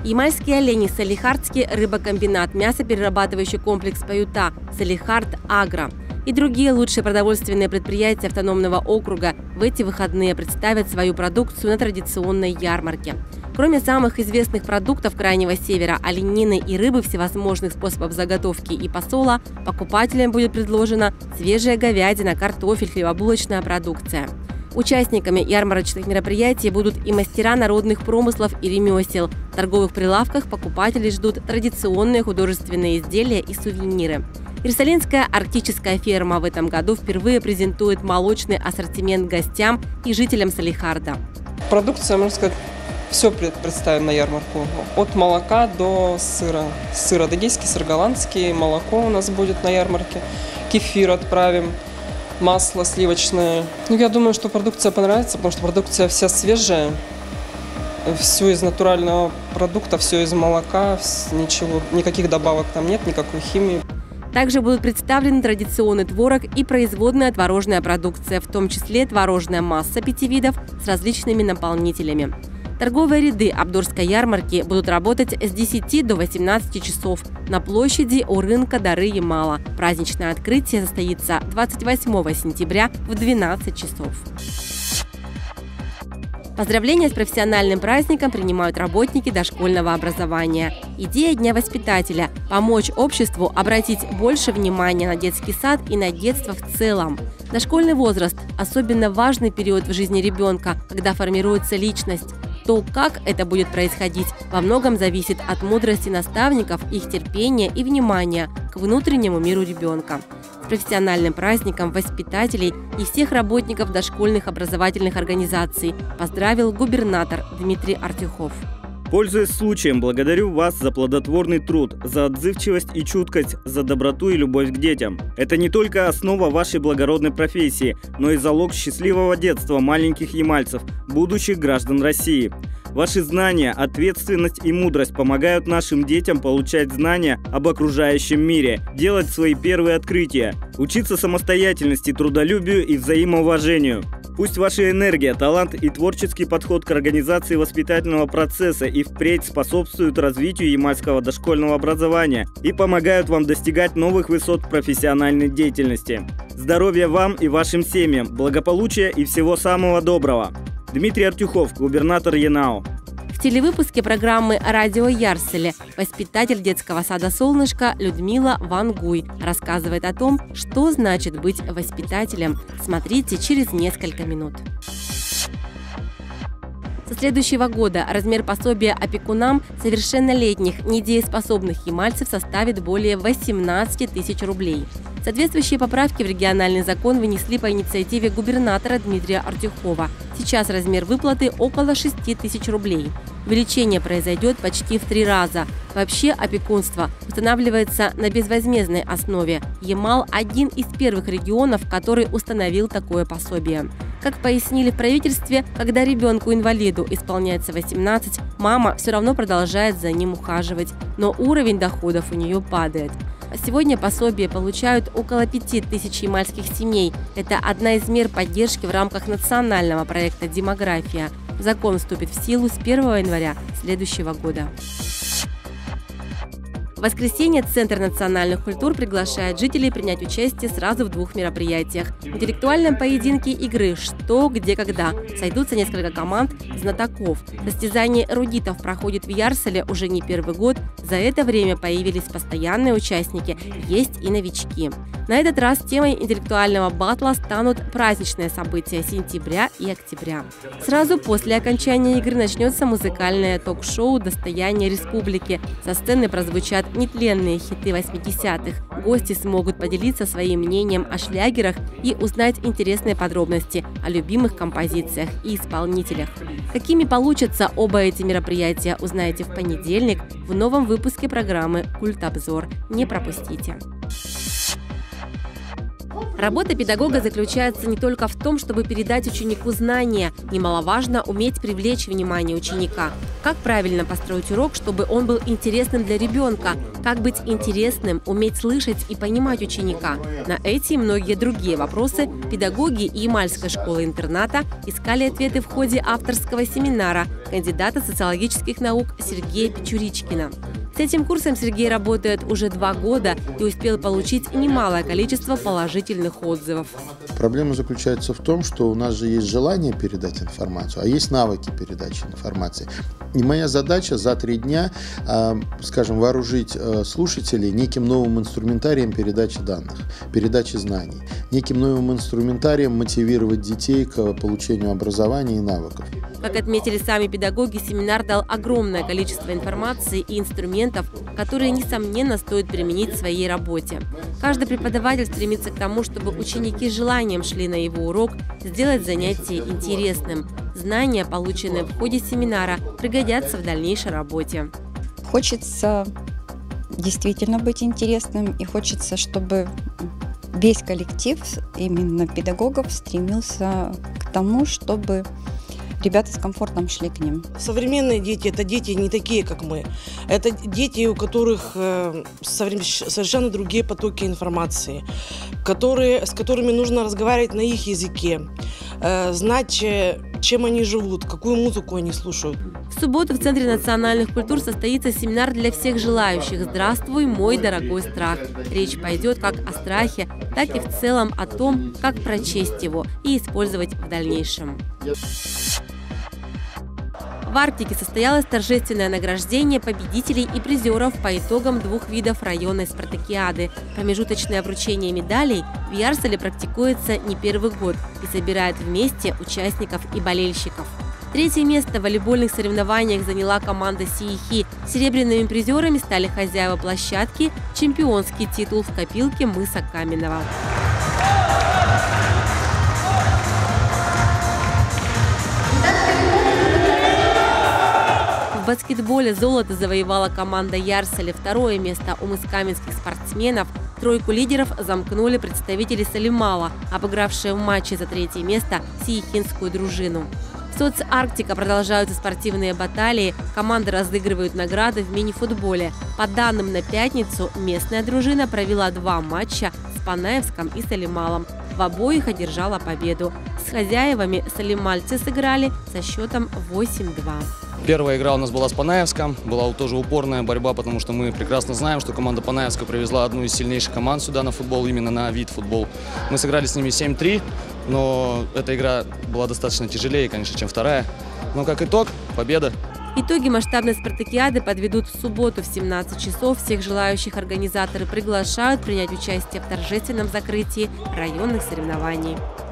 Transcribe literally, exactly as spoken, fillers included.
Ямальские олени, Салихардский рыбокомбинат, мясоперерабатывающий комплекс «Паюта», Салихард Агро и другие лучшие продовольственные предприятия автономного округа в эти выходные представят свою продукцию на традиционной ярмарке. Кроме самых известных продуктов Крайнего Севера – оленины и рыбы всевозможных способов заготовки и посола, покупателям будет предложена свежая говядина, картофель, хлебобулочная продукция. Участниками ярмарочных мероприятий будут и мастера народных промыслов и ремесел. В торговых прилавках покупателей ждут традиционные художественные изделия и сувениры. Иерусалимская арктическая ферма в этом году впервые презентует молочный ассортимент гостям и жителям Салихарда. Продукция, можно сказать, все представим на ярмарку. От молока до сыра. Сыр адыгейский, сыр голландский, молоко у нас будет на ярмарке. Кефир отправим. Масло сливочное. Ну, я думаю, что продукция понравится, потому что продукция вся свежая. Все из натурального продукта, все из молока, ничего, никаких добавок там нет, никакой химии. Также будут представлены традиционный творог и производная творожная продукция, в том числе творожная масса пяти видов с различными наполнителями. Торговые ряды Абдурской ярмарки будут работать с десяти до восемнадцати часов на площади у рынка Дары Ямала. Праздничное открытие состоится двадцать восьмого сентября в двенадцать часов. Поздравления с профессиональным праздником принимают работники дошкольного образования. Идея Дня воспитателя – помочь обществу обратить больше внимания на детский сад и на детство в целом. Дошкольный возраст – особенно важный период в жизни ребенка, когда формируется личность. То, как это будет происходить, во многом зависит от мудрости наставников, их терпения и внимания к внутреннему миру ребенка. С профессиональным праздником воспитателей и всех работников дошкольных образовательных организаций поздравил губернатор Дмитрий Артюхов. Пользуясь случаем, благодарю вас за плодотворный труд, за отзывчивость и чуткость, за доброту и любовь к детям. Это не только основа вашей благородной профессии, но и залог счастливого детства маленьких ямальцев, будущих граждан России. Ваши знания, ответственность и мудрость помогают нашим детям получать знания об окружающем мире, делать свои первые открытия, учиться самостоятельности, трудолюбию и взаимоуважению. Пусть ваша энергия, талант и творческий подход к организации воспитательного процесса и впредь способствуют развитию ямальского дошкольного образования и помогают вам достигать новых высот профессиональной деятельности. Здоровья вам и вашим семьям, благополучия и всего самого доброго. Дмитрий Артюхов, губернатор Янао. В телевыпуске программы «Радио Ярселе» воспитатель детского сада «Солнышко» Людмила Вангуй рассказывает о том, что значит быть воспитателем. Смотрите через несколько минут. Со следующего года размер пособия опекунам совершеннолетних недееспособных ямальцев составит более восемнадцати тысяч рублей. Соответствующие поправки в региональный закон вынесли по инициативе губернатора Дмитрия Артюхова. Сейчас размер выплаты около шести тысяч рублей. Увеличение произойдет почти в три раза. Вообще опекунство устанавливается на безвозмездной основе. Ямал – один из первых регионов, который установил такое пособие. Как пояснили в правительстве, когда ребенку-инвалиду исполняется восемнадцать, мама все равно продолжает за ним ухаживать, но уровень доходов у нее падает. Сегодня пособие получают около пяти тысяч ямальских семей. Это одна из мер поддержки в рамках национального проекта «Демография». Закон вступит в силу с первого января следующего года. В воскресенье Центр национальных культур приглашает жителей принять участие сразу в двух мероприятиях. В интеллектуальном поединке игры «Что, где, когда» сойдутся несколько команд знатоков. Состязание эрудитов проходит в Ярселе уже не первый год. За это время появились постоянные участники, есть и новички. На этот раз темой интеллектуального батла станут праздничные события сентября и октября. Сразу после окончания игры начнется музыкальное ток-шоу «Достояние республики». Со сцены прозвучат нетленные хиты восьмидесятых. Гости смогут поделиться своим мнением о шлягерах и узнать интересные подробности о любимых композициях и исполнителях. Какими получатся оба эти мероприятия, узнаете в понедельник в новом выпуске программы «Культобзор». Не пропустите. Работа педагога заключается не только в том, чтобы передать ученику знания. Немаловажно уметь привлечь внимание ученика. Как правильно построить урок, чтобы он был интересным для ребенка? Как быть интересным, уметь слышать и понимать ученика? На эти и многие другие вопросы педагоги Ямальской школы-интерната искали ответы в ходе авторского семинара кандидата социологических наук Сергея Печуричкина. С этим курсом Сергей работает уже два года и успел получить немалое количество положительных отзывов. Проблема заключается в том, что у нас же есть желание передать информацию, а есть навыки передачи информации. И моя задача за три дня, скажем, вооружить слушателей неким новым инструментарием передачи данных, передачи знаний, неким новым инструментарием мотивировать детей к получению образования и навыков. Как отметили сами педагоги, семинар дал огромное количество информации и инструментов, которые, несомненно, стоит применить в своей работе. Каждый преподаватель стремится к тому, чтобы ученики с желанием шли на его урок, сделать занятие интересным. Знания, полученные в ходе семинара, пригодятся в дальнейшей работе. Хочется действительно быть интересным, и хочется, чтобы весь коллектив, именно педагогов, стремился к тому, чтобы ребята с комфортом шли к ним. Современные дети – это дети не такие, как мы. Это дети, у которых совершенно другие потоки информации, которые, с которыми нужно разговаривать на их языке, знать, чем они живут, какую музыку они слушают. В субботу в Центре национальных культур состоится семинар для всех желающих «Здравствуй, мой дорогой страх». Речь пойдет как о страхе, так и в целом о том, как прочесть его и использовать в дальнейшем. В Арктике состоялось торжественное награждение победителей и призеров по итогам двух видов районной спартакиады. Промежуточное вручение медалей в Ярсале практикуется не первый год и собирает вместе участников и болельщиков. Третье место в волейбольных соревнованиях заняла команда Сиихи. Серебряными призерами стали хозяева площадки, чемпионский титул в копилке мыса Каменного. В баскетболе золото завоевала команда Ярсаля. Второе место у мыскаменских спортсменов. Тройку лидеров замкнули представители Салимала, обыгравшие в матче за третье место сиихинскую дружину. В соцарктика продолжаются спортивные баталии. Команды разыгрывают награды в мини-футболе. По данным на пятницу, местная дружина провела два матча с Панаевском и Салималом. В обоих одержала победу. С хозяевами салимальцы сыграли со счетом восемь-два. Первая игра у нас была с Панаевском, была тоже упорная борьба, потому что мы прекрасно знаем, что команда Панаевска привезла одну из сильнейших команд сюда на футбол, именно на вид футбол. Мы сыграли с ними семь-три, но эта игра была достаточно тяжелее, конечно, чем вторая. Но как итог, победа. Итоги масштабной спартакиады подведут в субботу в семнадцать часов. Всех желающих организаторы приглашают принять участие в торжественном закрытии районных соревнований.